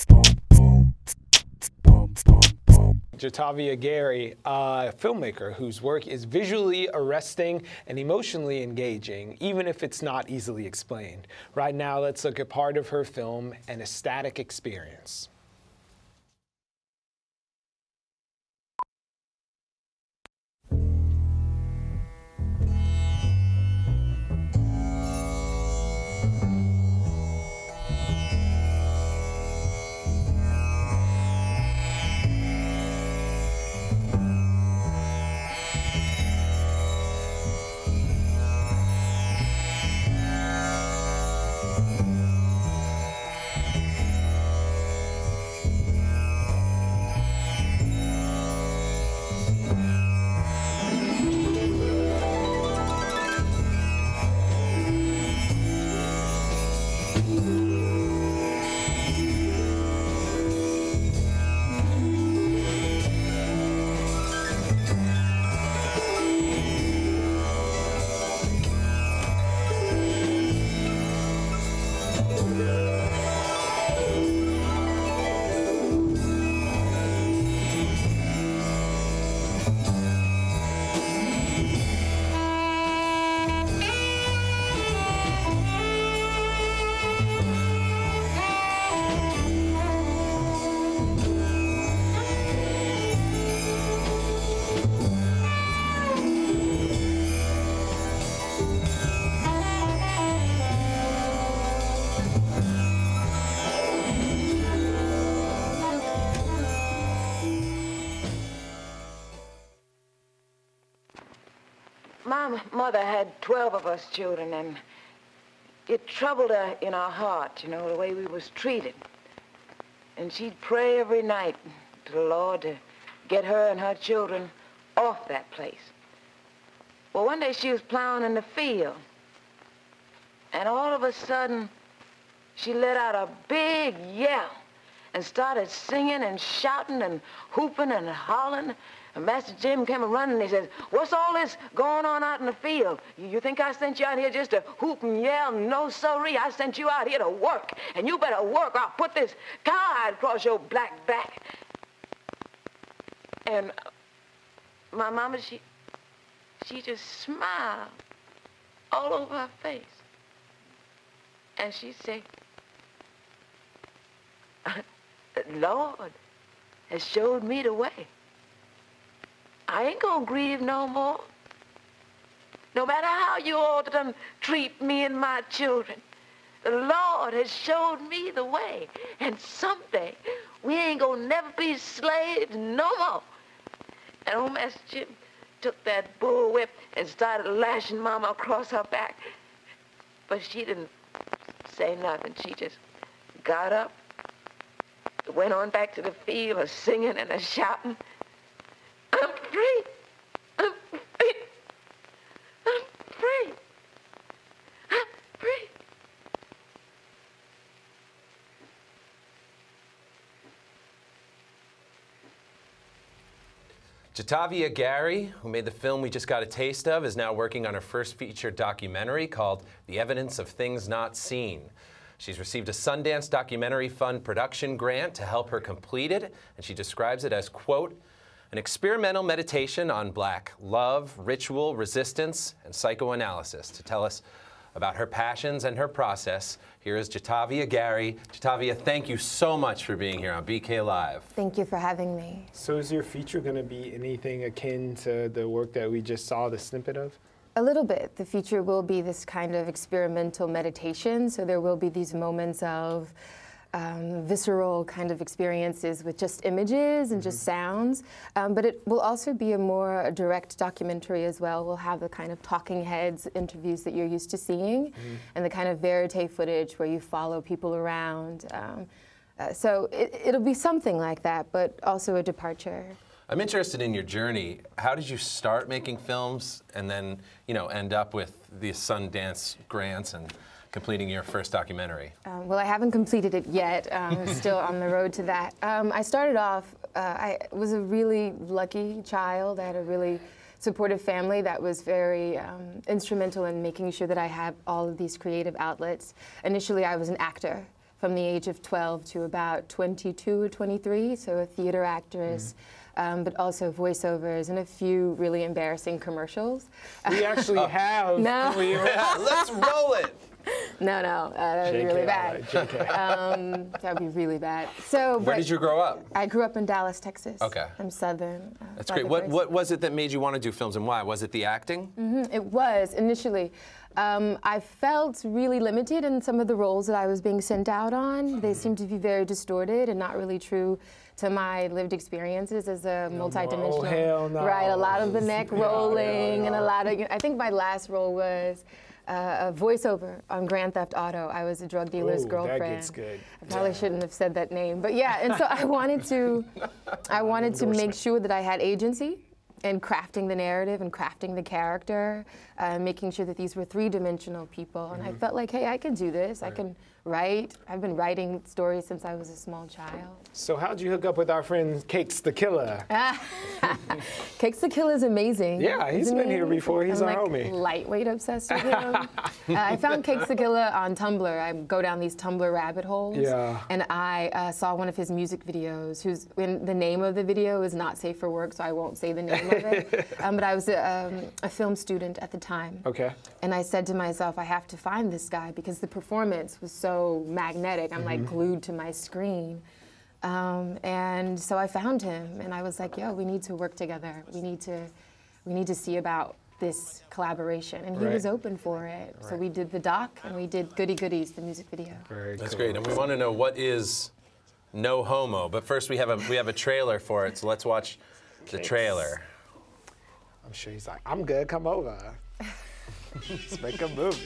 Tovia Gary, a filmmaker whose work is visually arresting and emotionally engaging, even if it's not easily explained. Right now, let's look at part of her film, An Ecstatic Experience. My mother had 12 of us children, and it troubled her in our heart, you know, the way we was treated. And she'd pray every night to the Lord to get her and her children off that place. Well, one day she was plowing in the field, and all of a sudden, she let out a big yell and started singing and shouting and hooping and hollering. And Master Jim came running and he says, "What's all this going on out in the field? You think I sent you out here just to hoop and yell? No, sorry, I sent you out here to work. And you better work or I'll put this cowhide across your black back." And my mama, she just smiled all over her face. And she said, "The Lord has showed me the way. I ain't gonna grieve no more. No matter how you all done treat me and my children, the Lord has showed me the way. And someday, we ain't gonna never be slaves no more." And old Master Jim took that bullwhip and started lashing Mama across her back. But she didn't say nothing. She just got up, went on back to the field, a singing and a shouting. "I'm free. I'm free. I'm free. I'm free." Tovia Gary, who made the film we just got a taste of, is now working on her first feature documentary called The Evidence of Things Not Seen. She's received a Sundance Documentary Fund production grant to help her complete it, and she describes it as, quote, "an experimental meditation on Black love, ritual, resistance, and psychoanalysis." To tell us about her passions and her process, here is Tovia Gary. Tovia, thank you so much for being here on BK Live. Thank you for having me. So is your feature going to be anything akin to the work that we just saw the snippet of? A little bit. The feature will be this kind of experimental meditation, so there will be these moments of visceral kind of experiences with just images and just sounds, but it will also be a more direct documentary as well. We'll have the kind of talking heads interviews that you're used to seeing, and the kind of verite footage where you follow people around. So it'll be something like that, but also a departure. I'm interested in your journey. How did you start making films and then, you know, end up with the Sundance grants and completing your first documentary? Well, I haven't completed it yet. Still on the road to that. I started off, I was a really lucky child. I had a really supportive family that was very instrumental in making sure that I had all of these creative outlets. Initially, I was an actor. from the age of 12 to about 22 or 23, so a theater actress, but also voiceovers and a few really embarrassing commercials. We actually have. No. Let's roll it. No, that would be really bad. That would be really bad. So, where did you grow up? I grew up in Dallas, Texas. Okay. I'm Southern. That's great. What was it that made you want to do films, and why? Was it the acting? It was, initially. I felt really limited in some of the roles that I was being sent out on. They seemed to be very distorted and not really true to my lived experiences as a multidimensional. Oh, hell no. Right, a lot of the neck rolling and a lot of, I think my last role was a voiceover on Grand Theft Auto. I was a drug dealer's girlfriend. That gets good. I probably shouldn't have said that name, but yeah. And so I wanted to make sure that I had agency in crafting the narrative and crafting the character, making sure that these were three-dimensional people. And I felt like, hey, I can do this. I can write. I've been writing stories since I was a small child. So how'd you hook up with our friend Cakes the Killer? Cakes the Killer is amazing. Yeah, he's been here before. He's our homie. Lightweight obsessed with him. I found Cakes the Killer on Tumblr. I go down these Tumblr rabbit holes. Yeah. And I saw one of his music videos, the name of the video is not safe for work, so I won't say the name of it. But I was a film student at the time. Okay. And I said to myself, I have to find this guy because the performance was so magnetic. I'm like glued to my screen. And so I found him, and I was like, yo, we need to work together. We need to see about this collaboration. And he was open for it. So we did the doc, and we did Goody Goodies, the music video. That's great. And we want to know, what is No Homo? But first we have a trailer for it, so let's watch the trailer. I'm sure he's like, I'm good, come over. Let's make a movie.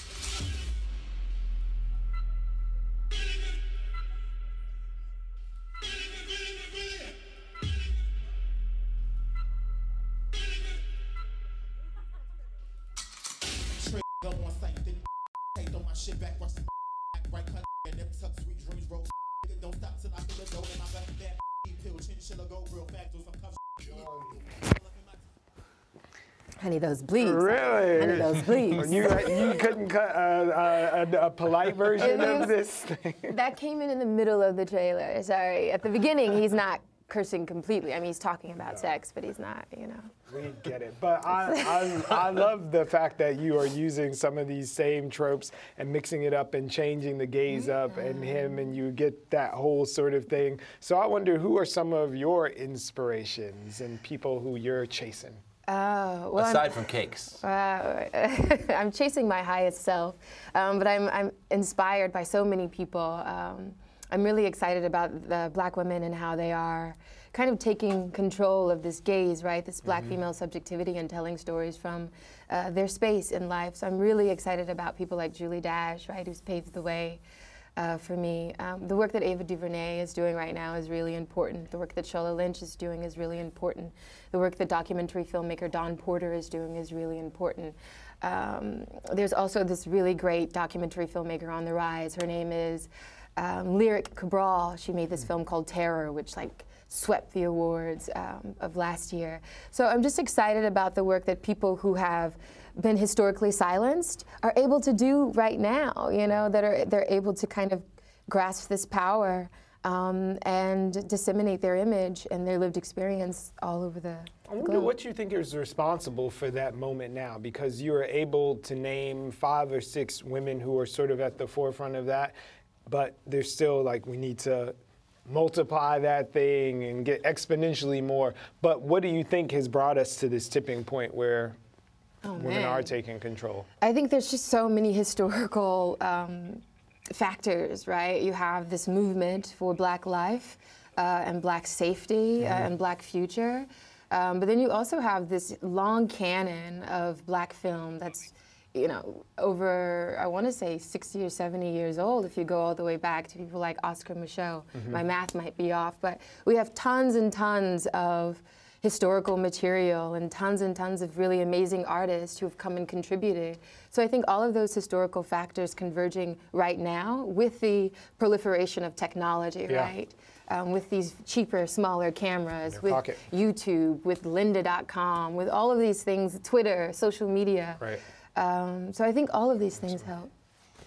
I need those bleeps. Really? I need those bleeps. You couldn't cut a polite version of this thing? That came in the middle of the trailer. Sorry. At the beginning, he's not cursing completely. I mean, he's talking about sex, but he's not, you know. We get it. But I love the fact that you are using some of these same tropes and mixing it up and changing the gaze up and him, and you get that whole sort of thing. So I wonder, who are some of your inspirations and people who you're chasing? Well, aside from Cakes. I'm chasing my highest self, but I'm inspired by so many people. I'm really excited about the Black women and how they are kind of taking control of this gaze, right? This Black female subjectivity, and telling stories from their space in life. So I'm really excited about people like Julie Dash, right, who's paved the way for me. The work that Ava DuVernay is doing right now is really important. The work that Shola Lynch is doing is really important. The work that documentary filmmaker Dawn Porter is doing is really important. There's also this really great documentary filmmaker on the rise. Her name is Lyric Cabral. She made this film called Terror, which swept the awards of last year. So I'm just excited about the work that people who have been historically silenced are able to do right now, you know, they're able to kind of grasp this power and disseminate their image and their lived experience all over the I wonder what you think is responsible for that moment now, because you are able to name 5 or 6 women who are sort of at the forefront of that, but there's still we need to multiply that thing and get exponentially more. But what do you think has brought us to this tipping point where women are taking control? I think there's just so many historical factors, right? You have this movement for Black life and Black safety and Black future. But then you also have this long canon of Black film that's, you know, over, I want to say 60 or 70 years old if you go all the way back to people like Oscar Micheaux. My math might be off, but we have tons and tons of historical material and tons of really amazing artists who have come and contributed. So I think all of those historical factors converging right now with the proliferation of technology, right? With these cheaper, smaller cameras, with YouTube, with lynda.com, with all of these things, Twitter, social media. Right. So I think all of these things help.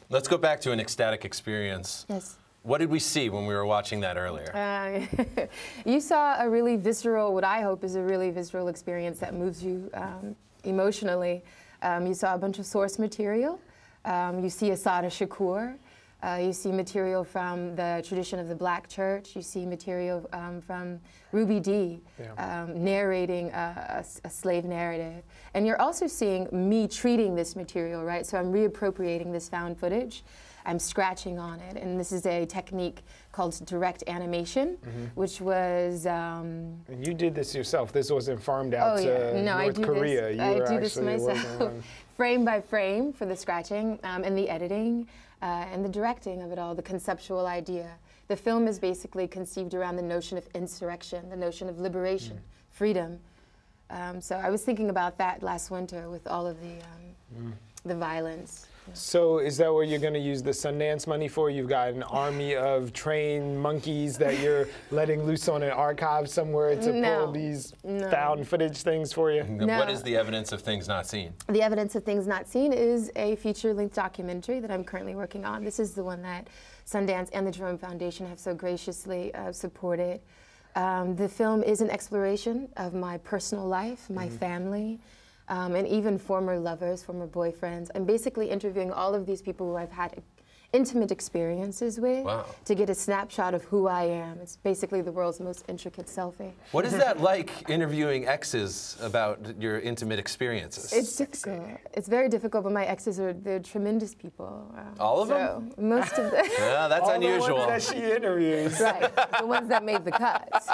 Let's go back to an ecstatic experience. Yes. What did we see when we were watching that earlier? You saw a really visceral, what I hope is a really visceral experience that moves you emotionally. You saw a bunch of source material. You see Assata Shakur. You see material from the tradition of the Black church. You see material from Ruby Dee narrating a slave narrative. And you're also seeing me treating this material, right? So I'm reappropriating this found footage. I'm scratching on it. And this is a technique called direct animation, which was... and you did this yourself. This wasn't farmed out to North Korea. I do this myself, frame by frame for the scratching and the editing. And the directing of it all, the conceptual idea. The film is basically conceived around the notion of insurrection, the notion of liberation, freedom. So I was thinking about that last winter with all of the violence. So is that what you're going to use the Sundance money for? You've got an army of trained monkeys that you're letting loose on an archive somewhere to pull these found footage things for you? What is the evidence of things not seen? The evidence of things not seen is a feature-length documentary that I'm currently working on. This is the one that Sundance and the Jerome Foundation have so graciously supported. The film is an exploration of my personal life, my family, and even former lovers, former boyfriends. I'm basically interviewing all of these people who I've had intimate experiences with to get a snapshot of who I am. It's basically the world's most intricate selfie. What is that like, interviewing exes about your intimate experiences? It's difficult. It's very difficult, but my exes they're tremendous people. All of them? Most of them. Yeah, that's unusual. The ones that she interviews. Right, the ones that made the cuts.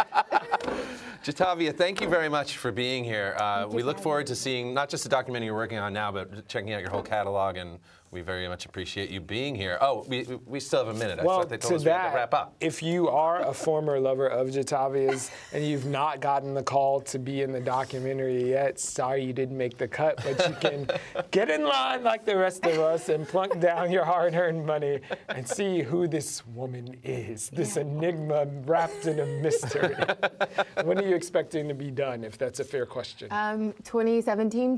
Tovia, thank you very much for being here. We look forward to seeing not just the documentary you're working on now, but checking out your whole catalog, and we very much appreciate you being here. Oh, we still have a minute. I thought they told us we had to wrap up. If you are a former lover of Jatavia's and you've not gotten the call to be in the documentary yet, sorry you didn't make the cut, but you can get in line like the rest of us and plunk down your hard-earned money and see who this woman is, this enigma wrapped in a mystery. When are you expecting to be done, if that's a fair question? 2017,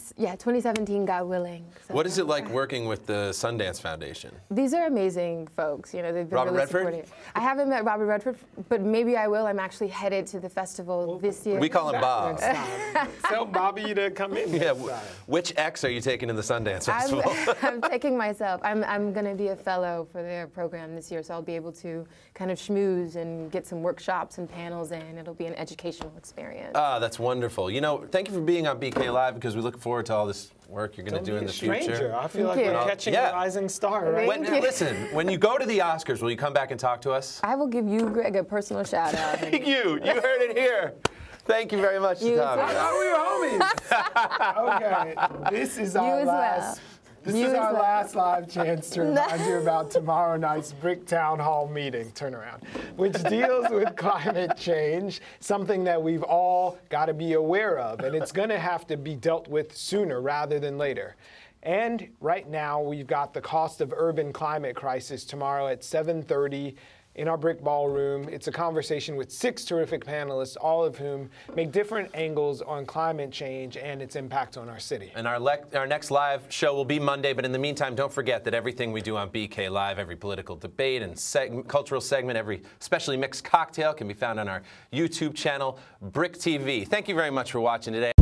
2017, God willing. So what is it like working with the Sundance Foundation? These are amazing folks. You know, they've been Robert really Redford? supportive. I haven't met Robert Redford, but maybe I will. I'm actually headed to the festival this year. We call him Bob. Tell Bobby to come in. Yeah. Which ex are you taking to the Sundance Festival? I'm taking myself. I'm going to be a fellow for their program this year, so I'll be able to kind of schmooze and get some workshops and panels in. It'll be an educational experience. Ah, that's wonderful. You know, thank you for being on BK Live, because we look forward to all this work you're going to do in the future. I feel like we're catching a rising star, right? Listen, when you go to the Oscars, will you come back and talk to us? I will give you, Greg, a personal shout out. Thank you. You heard it here. Thank you very much, Tovia. I thought we were homies. Okay, this is our last. This is our last live chance to remind you about tomorrow night's BRIC Town Hall meeting, turnaround, which deals with climate change, something that we've all got to be aware of, and it's going to have to be dealt with sooner rather than later. And right now, we've got the Cost of Urban Climate Crisis tomorrow at 7:30 in our BRIC Ballroom. It's a conversation with 6 terrific panelists, all of whom make different angles on climate change and its impact on our city. And our next live show will be Monday, but in the meantime, don't forget that everything we do on BK Live, every political debate and cultural segment, every specially mixed cocktail can be found on our YouTube channel, BRIC TV. Thank you very much for watching today.